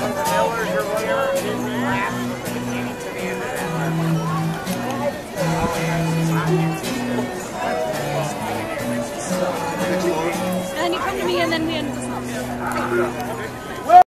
And then you come to me and then we end the song.